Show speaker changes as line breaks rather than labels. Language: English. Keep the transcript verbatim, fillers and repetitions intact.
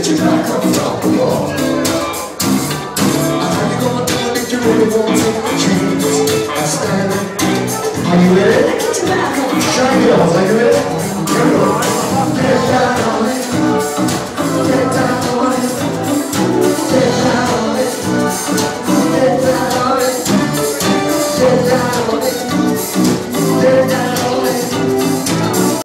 get your back up from the wall. How you gonna do it if you really won't take the chance? I stand. Are you ready? Shine it off, are you ready? Here we go.